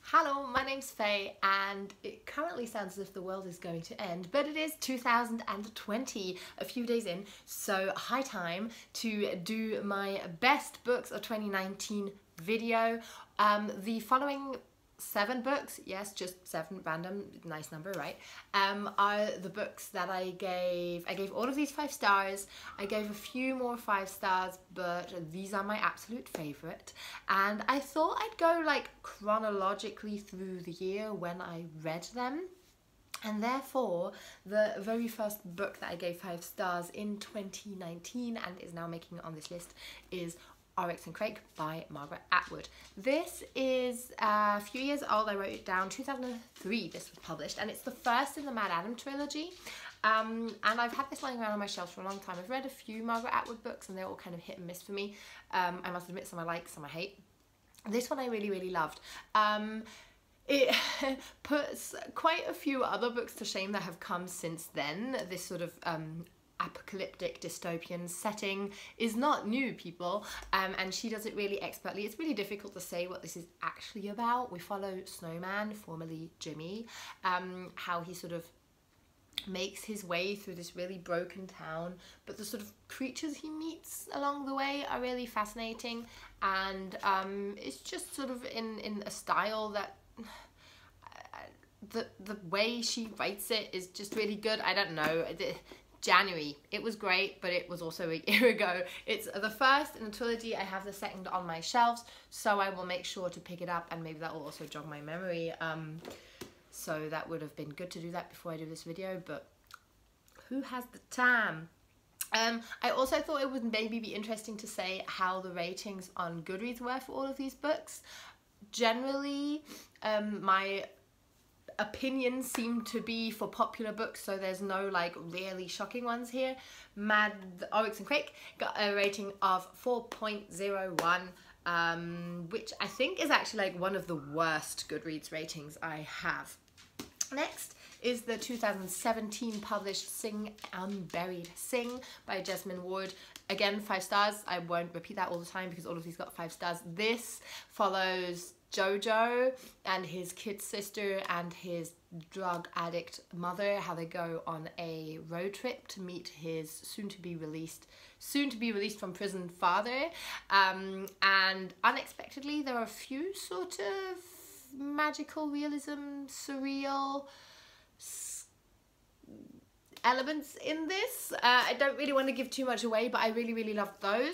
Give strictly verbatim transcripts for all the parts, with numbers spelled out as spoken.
Hello, my name's Faye, and it currently sounds as if the world is going to end, but it is two thousand twenty, a few days in, so high time to do my best books of twenty nineteen video. Um, the following seven books, yes, just seven, random, nice number, right, um, are the books that I gave. I gave all of these five stars. I gave a few more five stars, but these are my absolute favourite. And I thought I'd go like chronologically through the year when I read them. And therefore, the very first book that I gave five stars in twenty nineteen and is now making it on this list is Oryx and Crake by Margaret Atwood. This is a few years old. I wrote it down, two thousand three this was published, and it's the first in the Mad Adam trilogy. Um, and I've had this lying around on my shelf for a long time. I've read a few Margaret Atwood books and they're all kind of hit and miss for me. Um, I must admit, some I like, some I hate. This one I really, really loved. Um, It puts quite a few other books to shame that have come since then. This sort of um, apocalyptic dystopian setting is not new, people, um, and she does it really expertly. It's really difficult to say what this is actually about. We follow Snowman, formerly Jimmy, um, how he sort of makes his way through this really broken town, but the sort of creatures he meets along the way are really fascinating, and um, it's just sort of in, in a style that the the way she writes it is just really good. I don't know, January, it was great, but it was also a year ago. It's the first in the trilogy. I have the second on my shelves, so I will make sure to pick it up, and maybe that will also jog my memory. Um, so that would have been good to do that before I do this video, but who has the time? Um, I also thought it would maybe be interesting to say how the ratings on Goodreads were for all of these books. Generally, um, my opinions seem to be for popular books, so there's no like really shocking ones here. Mad Oryx and Crake got a rating of four point zero one, um, which I think is actually like one of the worst Goodreads ratings I have. Next is the two thousand seventeen published Sing Unburied Sing by Jesmyn Ward. Again, five stars. I won't repeat that all the time because all of these got five stars. This follows Jojo and his kid sister and his drug addict mother, how they go on a road trip to meet his soon to be released soon to be released from prison father, um, and unexpectedly there are a few sort of magical realism, surreal elements in this. uh, I don't really want to give too much away, but I really really loved those.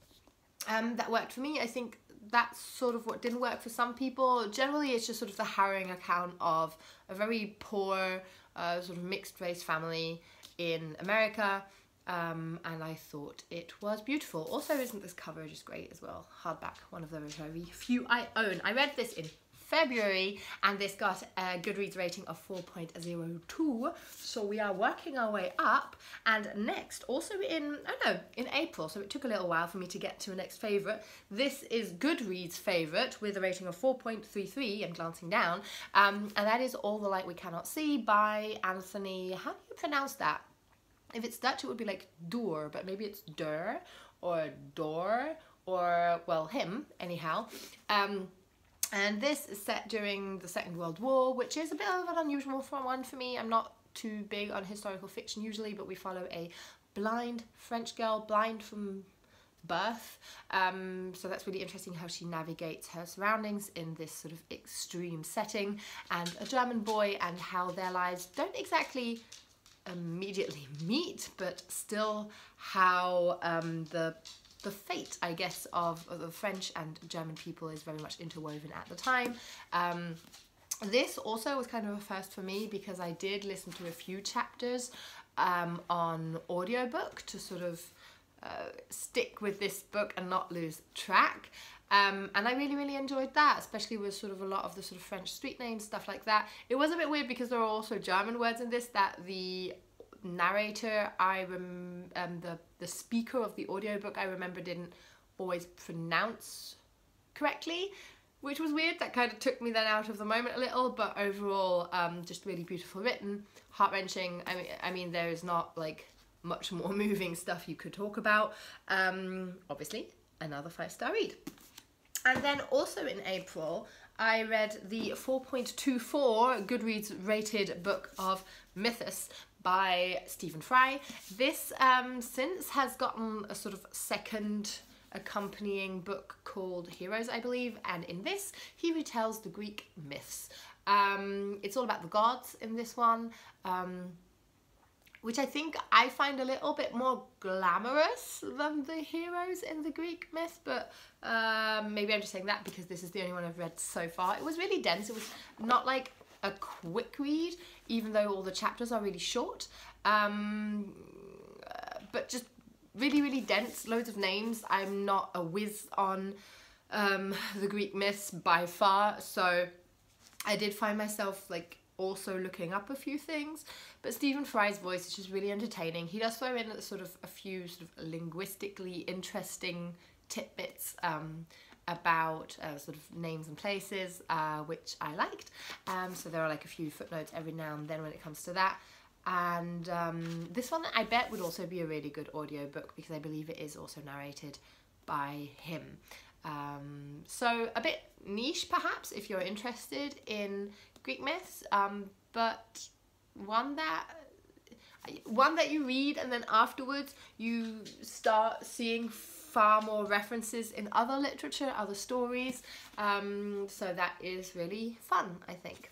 Um, that worked for me. I think that's sort of what didn't work for some people. Generally, it's just sort of the harrowing account of a very poor, uh, sort of mixed race family in America, um, and I thought it was beautiful. Also, isn't this cover just great as well? Hardback, one of the very few I own. I read this in February, and this got a Goodreads rating of four point zero two, so we are working our way up. And next, also in, oh no, in April, so it took a little while for me to get to a next favourite. This is Goodreads' favourite with a rating of four point three three, I'm glancing down, um, and that is All the Light We Cannot See by Anthony, how do you pronounce that? If it's Dutch, it would be like Door, but maybe it's Der, or Door, or, well, him, anyhow. Um, And this is set during the Second World War, which is a bit of an unusual one for me. I'm not too big on historical fiction usually, but we follow a blind French girl, blind from birth. Um, so that's really interesting how she navigates her surroundings in this sort of extreme setting, and a German boy, and how their lives don't exactly immediately meet, but still how um, the the fate, I guess, of, of the French and German people is very much interwoven at the time. Um, this also was kind of a first for me because I did listen to a few chapters um, on audiobook to sort of uh, stick with this book and not lose track. Um, and I really, really enjoyed that, especially with sort of a lot of the sort of French street names, stuff like that. It was a bit weird because there are also German words in this that the narrator, I rem um, the, the speaker of the audiobook, I remember didn't always pronounce correctly, which was weird. That kind of took me then out of the moment a little, but overall, um, just really beautiful written, heart-wrenching. I mean, I mean, there is not like much more moving stuff you could talk about. Um, obviously, another five-star read. And then also in April, I read the four point two four Goodreads rated book of Mythos by Stephen Fry. This um, since has gotten a sort of second accompanying book called Heroes, I believe, and in this he retells the Greek myths. Um, it's all about the gods in this one, um, which I think I find a little bit more glamorous than the heroes in the Greek myth, but um, maybe I'm just saying that because this is the only one I've read so far. It was really dense. It was not like a quick read, even though all the chapters are really short, um, but just really, really dense, loads of names. I'm not a whiz on um, the Greek myths by far, so I did find myself like also looking up a few things, but Stephen Fry's voice is just really entertaining. He does throw in sort of a few sort of linguistically interesting tidbits um, about uh, sort of names and places, uh, which I liked. Um, so there are like a few footnotes every now and then when it comes to that. And um, this one I bet would also be a really good audiobook because I believe it is also narrated by him. Um, so a bit niche perhaps if you're interested in Greek myths, um, but one that one that you read and then afterwards you start seeing far more references in other literature, other stories, um, so that is really fun, I think.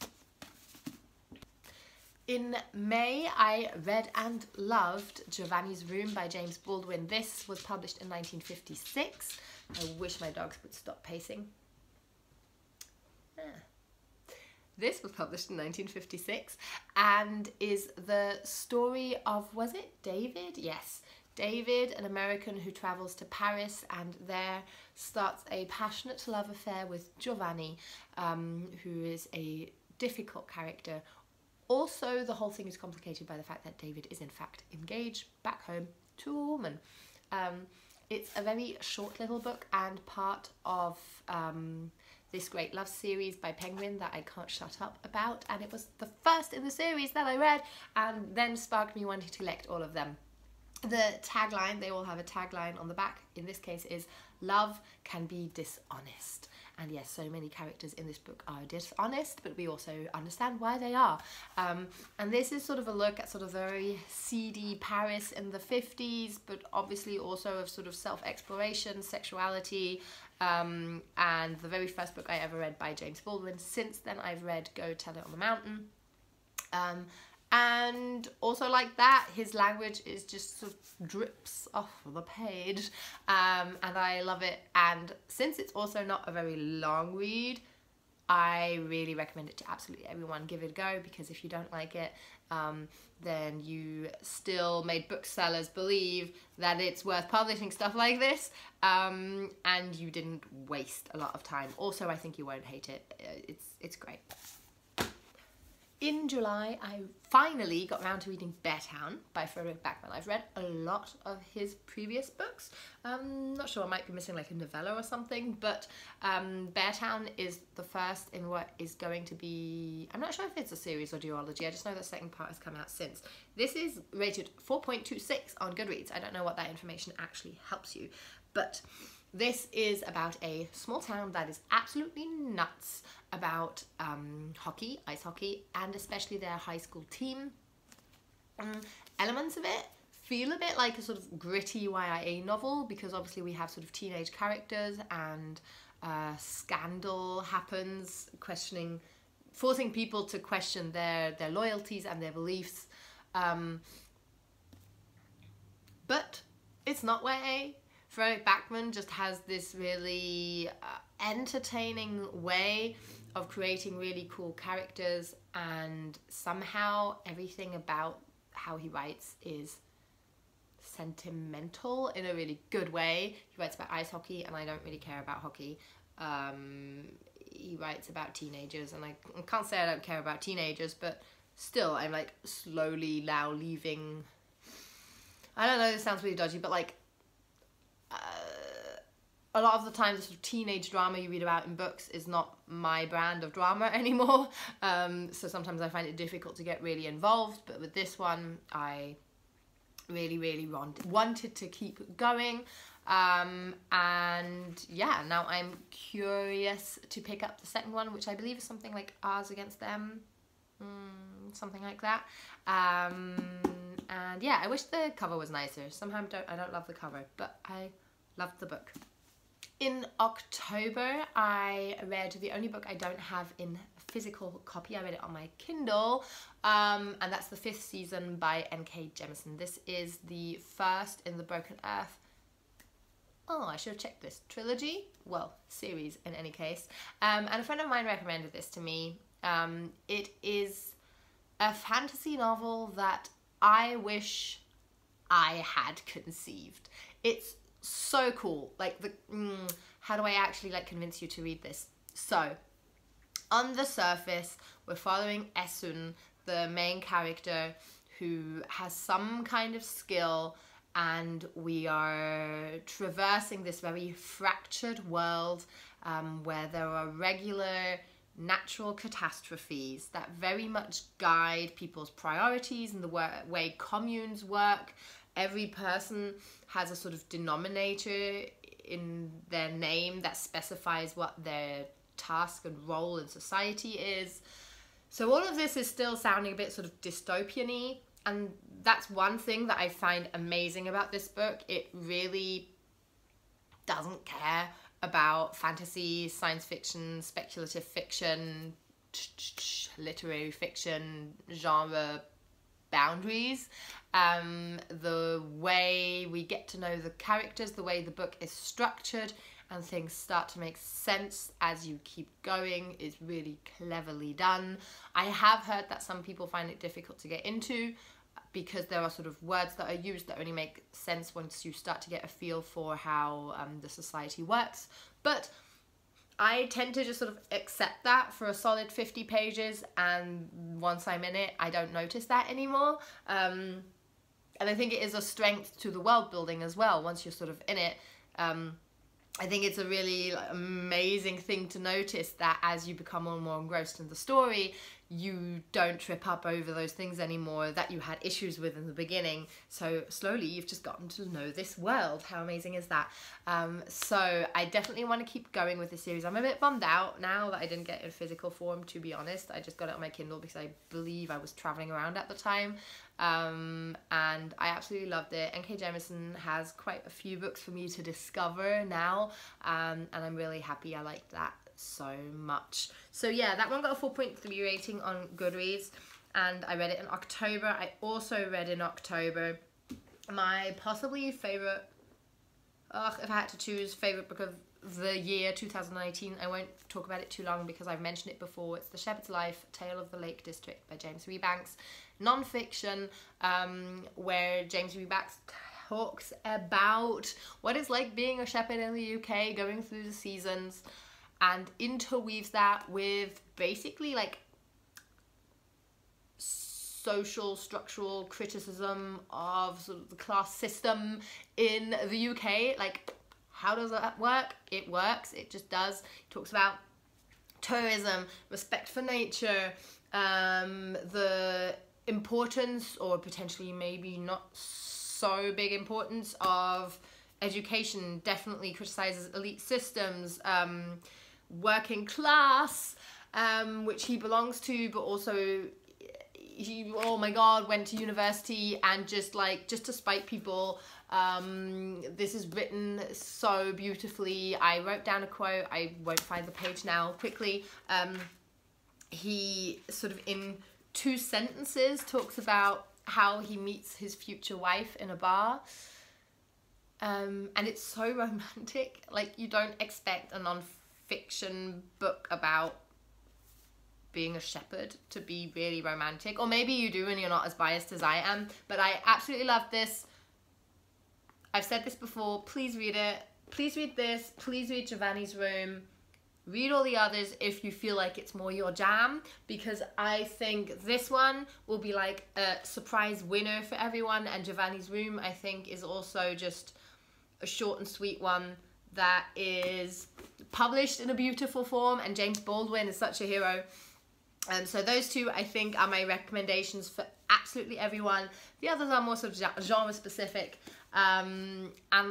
In May, I read and loved Giovanni's Room by James Baldwin. This was published in nineteen fifty-six. I wish my dogs would stop pacing. Ah. This was published in nineteen fifty-six and is the story of, was it David? Yes. David, an American who travels to Paris and there starts a passionate love affair with Giovanni, um, who is a difficult character. Also, the whole thing is complicated by the fact that David is in fact engaged back home to a woman. Um, it's a very short little book and part of um, this great love series by Penguin that I can't shut up about, and it was the first in the series that I read and then sparked me wanting to collect all of them. The tagline, they all have a tagline on the back, in this case is "Love can be dishonest." And yes, so many characters in this book are dishonest, but we also understand why they are. Um, and this is sort of a look at sort of very seedy Paris in the fifties, but obviously also of sort of self-exploration, sexuality, um, and the very first book I ever read by James Baldwin. Since then I've read Go Tell It on the Mountain. Um, And also like that, his language is just sort of drips off the page, um, and I love it. And since it's also not a very long read, I really recommend it to absolutely everyone. Give it a go, because if you don't like it, um, then you still made booksellers believe that it's worth publishing stuff like this, um, and you didn't waste a lot of time. Also, I think you won't hate it. It's, it's great. In July, I finally got around to reading Beartown by Frederick Backman. I've read a lot of his previous books. I'm not sure, I might be missing like a novella or something, but um, Beartown is the first in what is going to be, I'm not sure if it's a series or duology, I just know the second part has come out since. This is rated four point two six on Goodreads. I don't know what that information actually helps you, but this is about a small town that is absolutely nuts about um, hockey, ice hockey, and especially their high school team. Um, elements of it feel a bit like a sort of gritty Y I A novel, because obviously we have sort of teenage characters and uh, scandal happens, questioning, forcing people to question their, their loyalties and their beliefs. Um, but it's not Y A. Frederick Backman just has this really uh, entertaining way of creating really cool characters, and somehow everything about how he writes is sentimental in a really good way. He writes about ice hockey, and I don't really care about hockey. Um, he writes about teenagers, and I can't say I don't care about teenagers, but still I'm like slowly now leaving, I don't know, this sounds really dodgy, but like Uh, a lot of the time the sort of teenage drama you read about in books is not my brand of drama anymore, um, so sometimes I find it difficult to get really involved, but with this one I really really want, wanted to keep going. Um, and yeah, now I'm curious to pick up the second one, which I believe is something like Ours Against Them, mm, something like that. Um, and yeah, I wish the cover was nicer. Somehow I don't, I don't love the cover, but I loved the book. In October, I read the only book I don't have in physical copy. I read it on my Kindle, um, and that's The Fifth Season by N K Jemisin. This is the first in the Broken Earth, oh, I should have checked this, trilogy? Well, series in any case. Um, and a friend of mine recommended this to me. Um, it is a fantasy novel that I wish I had conceived. It's so cool. Like, the mm, how do I actually like convince you to read this? So, on the surface, we're following Esun, the main character, who has some kind of skill, and we are traversing this very fractured world um, where there are regular natural catastrophes that very much guide people's priorities and the way communes work. Every person has a sort of denominator in their name that specifies what their task and role in society is. So all of this is still sounding a bit sort of dystopian-y, and that's one thing that I find amazing about this book. It really doesn't care about fantasy, science fiction, speculative fiction, literary fiction, genre boundaries. Um, the way we get to know the characters, the way the book is structured, and things start to make sense as you keep going is really cleverly done. I have heard that some people find it difficult to get into because there are sort of words that are used that only make sense once you start to get a feel for how um, the society works. But I tend to just sort of accept that for a solid fifty pages, and once I'm in it, I don't notice that anymore. Um, and I think it is a strength to the world building as well, once you're sort of in it. Um, I think it's a really like, amazing thing to notice that as you become more and more engrossed in the story, you don't trip up over those things anymore that you had issues with in the beginning. So slowly you've just gotten to know this world. How amazing is that? Um, so I definitely want to keep going with this series. I'm a bit bummed out now that I didn't get it in physical form, to be honest. I just got it on my Kindle because I believe I was traveling around at the time. Um, and I absolutely loved it. N K Jemisin has quite a few books for me to discover now, um, and I'm really happy I liked that so much. So yeah, that one got a four point three rating on Goodreads, and I read it in October. I also read in October my possibly favourite, ugh, if I had to choose favourite book of the year two thousand nineteen, I won't talk about it too long because I've mentioned it before. It's The Shepherd's Life, Tale of the Lake District by James Rebanks. Non-fiction, um, where James Rebanks talks about what it's like being a shepherd in the U K, going through the seasons, and interweaves that with basically like social structural criticism of sort of the class system in the U K. Like, how does that work? It works, it just does. It talks about tourism, respect for nature, um, the importance, or potentially maybe not so big importance, of education. Definitely criticizes elite systems, um, working class, um, which he belongs to, but also he, oh my god, went to university and just like, just to spite people. Um, this is written so beautifully. I wrote down a quote, I won't find the page now, quickly. Um, he sort of in two sentences talks about how he meets his future wife in a bar. Um, and it's so romantic. Like, you don't expect a non-fiction book about being a shepherd to be really romantic. Or maybe you do and you're not as biased as I am. But I absolutely love this. I've said this before. Please read it. Please read this. Please read Giovanni's Room. Read all the others if you feel like it's more your jam, because I think this one will be like a surprise winner for everyone, and Giovanni's Room, I think, is also just a short and sweet one that is published in a beautiful form, and James Baldwin is such a hero. And um, so those two, I think, are my recommendations for absolutely everyone. The others are more sort of genre specific, um, and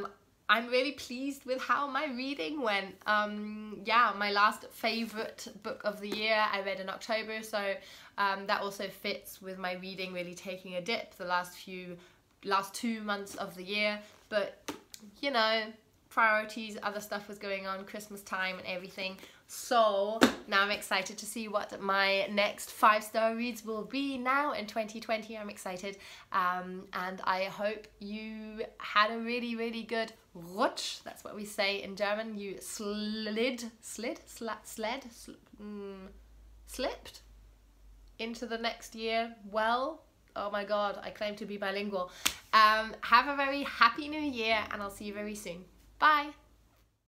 I'm really pleased with how my reading went. Um, yeah, my last favourite book of the year I read in October, so um, that also fits with my reading really taking a dip the last few, last two months of the year. But, you know, priorities, other stuff was going on, Christmas time and everything. So now I'm excited to see what my next five star reads will be now in twenty twenty. I'm excited, um, and I hope you had a really, really good Rutsch. That's what we say in German. You slid, slid, sla sled, sl mm, slipped into the next year well. Oh my God, I claim to be bilingual. Um, have a very happy new year, and I'll see you very soon. Bye.